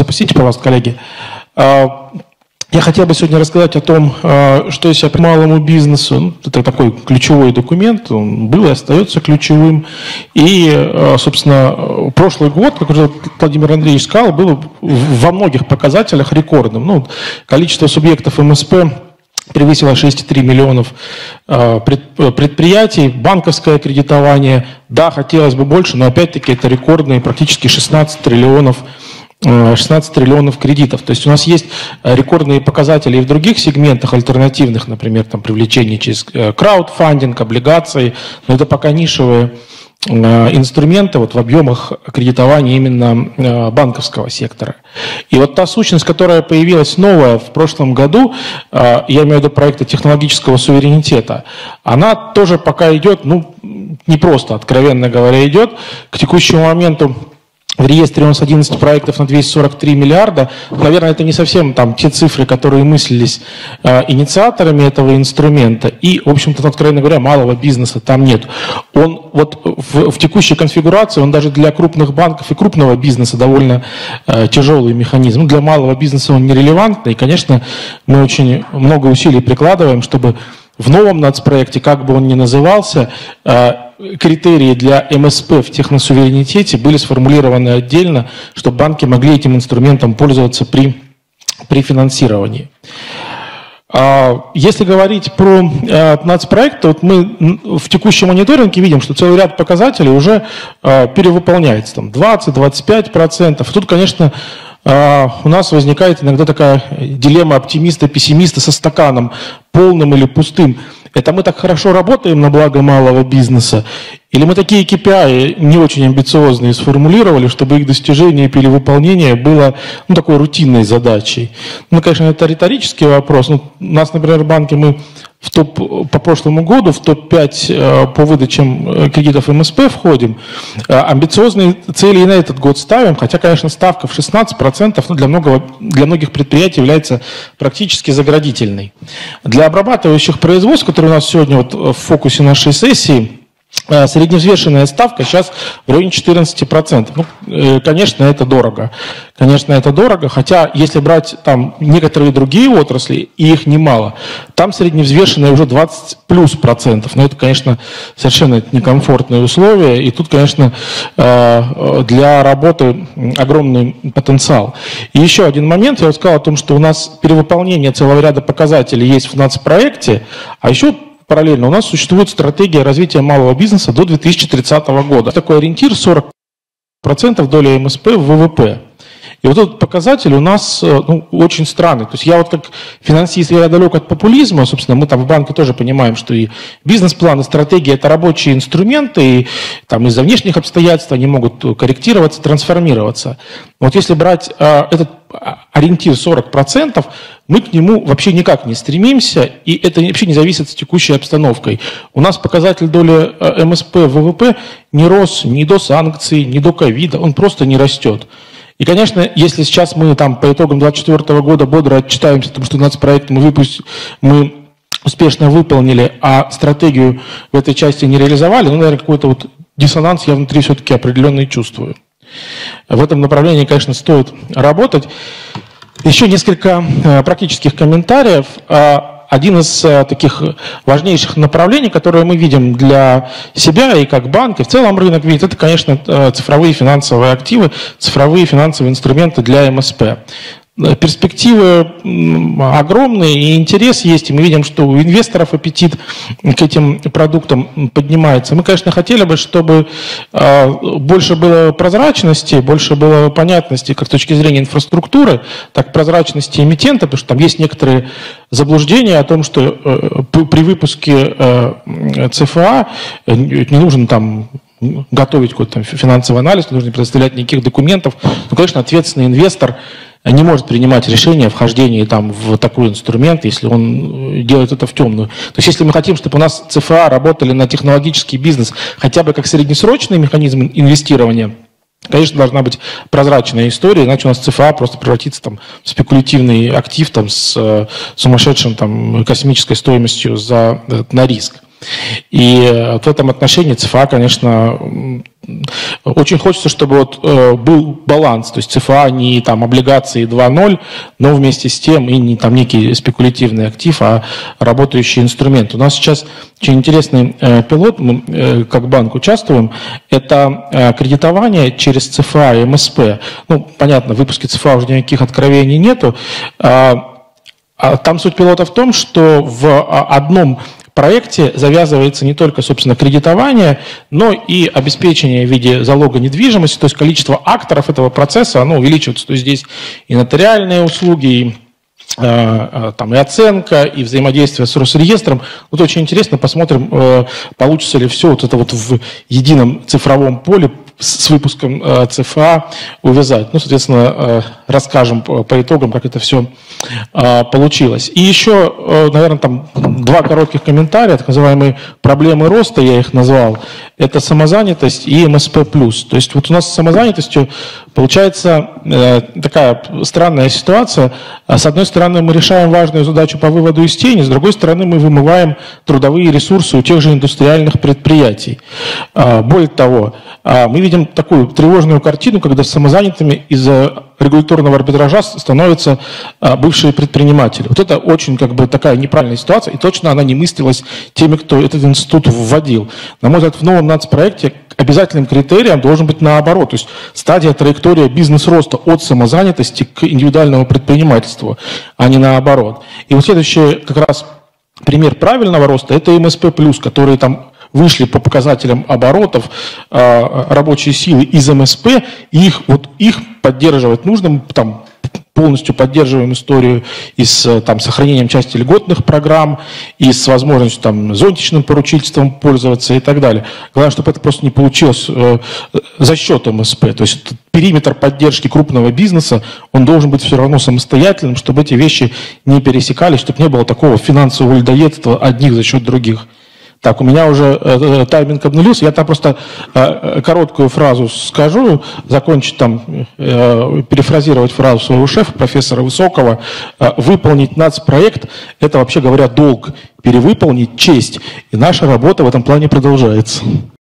Простите, пожалуйста, коллеги. Я хотел бы сегодня рассказать о том, что из себя малому бизнесу. Это такой ключевой документ, он был и остается ключевым. И, собственно, прошлый год, как уже Владимир Андреевич сказал, был во многих показателях рекордным. Количество субъектов МСП превысило 6,3 миллионов предприятий, банковское кредитование. Да, хотелось бы больше, но опять-таки это рекордные практически 16 триллионов кредитов. То есть у нас есть рекордные показатели и в других сегментах альтернативных, например, там, привлечение через краудфандинг, облигации, но это пока нишевые инструменты в объемах кредитования именно банковского сектора. И вот та сущность, которая появилась новая в прошлом году, я имею в виду проекты технологического суверенитета, она тоже пока идет, не просто, откровенно говоря, идет. К текущему моменту в реестре у нас 11 проектов на 243 миллиарда. Наверное, это не совсем те цифры, которые мыслились инициаторами этого инструмента. И, в общем-то, откровенно говоря, малого бизнеса там нет. Он в текущей конфигурации, он даже для крупных банков и крупного бизнеса довольно тяжелый механизм. Для малого бизнеса он нерелевантный. И, конечно, мы очень много усилий прикладываем, чтобы в новом нацпроекте, как бы он ни назывался, критерии для МСП в техносуверенитете были сформулированы отдельно, чтобы банки могли этим инструментом пользоваться при финансировании. Если говорить про нацпроект, то мы в текущем мониторинге видим, что целый ряд показателей уже перевыполняется, 20-25%. Тут, конечно, у нас возникает иногда такая дилемма оптимиста-пессимиста со стаканом, полным или пустым. Это мы так хорошо работаем на благо малого бизнеса? Или мы такие KPI не очень амбициозные сформулировали, чтобы их достижение и перевыполнение было такой рутинной задачей? Конечно, это риторический вопрос. У нас, например, в банке мы по прошлому году в топ-5 по выдачам кредитов МСП входим. Амбициозные цели и на этот год ставим, хотя, конечно, ставка в 16% для многих предприятий является практически заградительной. Для обрабатывающих производств, которые у нас сегодня в фокусе нашей сессии, средневзвешенная ставка сейчас в районе 14%. Конечно, это дорого. Хотя, если брать некоторые другие отрасли, и их немало, там средневзвешенная уже 20+%. Но это, конечно, совершенно некомфортные условия. И тут, конечно, для работы огромный потенциал. И еще один момент. Я сказал о том, что у нас перевыполнение целого ряда показателей есть в нацпроекте, а еще параллельно у нас существует стратегия развития малого бизнеса до 2030 года. Такой ориентир 40% доли МСП в ВВП. И вот этот показатель у нас очень странный. То есть я как финансист, я далек от популизма. Собственно, мы в банке тоже понимаем, что и бизнес-план, и стратегия – это рабочие инструменты, и из-за внешних обстоятельств они могут корректироваться, трансформироваться. Вот если брать этот ориентир 40%, мы к нему вообще никак не стремимся, и это вообще не зависит от текущей обстановкой. У нас показатель доли МСП в ВВП не рос ни до санкций, ни до ковида, он просто не растет. И, конечно, если сейчас мы по итогам 2024 года бодро отчитаемся, потому что нацпроект мы успешно выполнили, а стратегию в этой части не реализовали, наверное, какой-то диссонанс я внутри все-таки определенный чувствую. В этом направлении, конечно, стоит работать. Еще несколько практических комментариев. Один из таких важнейших направлений, которые мы видим для себя и как банк, и в целом рынок видит, это, конечно, цифровые финансовые активы, цифровые финансовые инструменты для МСП. Перспективы огромные, и интерес есть, и мы видим, что у инвесторов аппетит к этим продуктам поднимается. Мы, конечно, хотели бы, чтобы больше было прозрачности, больше было понятности как с точки зрения инфраструктуры, так и прозрачности эмитента, потому что там есть некоторые заблуждения о том, что при выпуске ЦФА не нужен готовить какой-то финансовый анализ, не нужно предоставлять никаких документов. Конечно, ответственный инвестор не может принимать решение о вхождении в такой инструмент, если он делает это в темную. То есть если мы хотим, чтобы у нас ЦФА работали на технологический бизнес хотя бы как среднесрочный механизм инвестирования, конечно, должна быть прозрачная история, иначе у нас ЦФА просто превратится в спекулятивный актив с сумасшедшим космической стоимостью на риск. И в этом отношении ЦФА, конечно, очень хочется, чтобы вот был баланс, то есть ЦФА не там облигации 2.0, но вместе с тем и не там некий спекулятивный актив, а работающий инструмент. У нас сейчас очень интересный пилот, мы как банк участвуем, это кредитование через ЦФА и МСП. Ну, понятно, в выпуске ЦФА уже никаких откровений нету. Там суть пилота в том, что в одном проекте завязывается не только, собственно, кредитование, но и обеспечение в виде залога недвижимости, то есть количество акторов этого процесса, оно увеличивается. То есть здесь и нотариальные услуги, и там и оценка, и взаимодействие с Росреестром. Вот очень интересно, посмотрим, получится ли все вот это вот в едином цифровом поле с выпуском ЦФА увязать. Ну, соответственно, расскажем по итогам, как это все получилось. И еще, наверное, там 2 коротких комментария, так называемые проблемы роста, я их назвал. Это самозанятость и МСП+. То есть вот у нас с самозанятостью получается такая странная ситуация. С одной стороны, мы решаем важную задачу по выводу из тени, с другой стороны, мы вымываем трудовые ресурсы у тех же индустриальных предприятий. Более того, мы видим такую тревожную картину, когда самозанятыми из-за регуляторного арбитража становятся бывшие предприниматели. Вот это очень как бы такая неправильная ситуация, и точно она не мыслилась теми, кто этот институт вводил. На мой взгляд, в новом нацпроекте обязательным критерием должен быть наоборот, то есть стадия, траектория бизнес-роста от самозанятости к индивидуальному предпринимательству, а не наоборот. И вот следующий как раз пример правильного роста – это МСП+, которые там вышли по показателям оборотов рабочей силы из МСП, и их поддерживать нужно, там, полностью поддерживаем историю и с там, сохранением части льготных программ, и с возможностью там, зонтичным поручительством пользоваться и так далее. Главное, чтобы это просто не получилось за счет МСП. То есть периметр поддержки крупного бизнеса, он должен быть все равно самостоятельным, чтобы эти вещи не пересекались, чтобы не было такого финансового людоедства одних за счет других. Так, у меня уже тайминг обнулился, я там просто короткую фразу скажу, закончить там, перефразировать фразу своего шефа, профессора Высокого. Выполнить нацпроект – это, вообще говоря, долг, перевыполнить – честь. И наша работа в этом плане продолжается.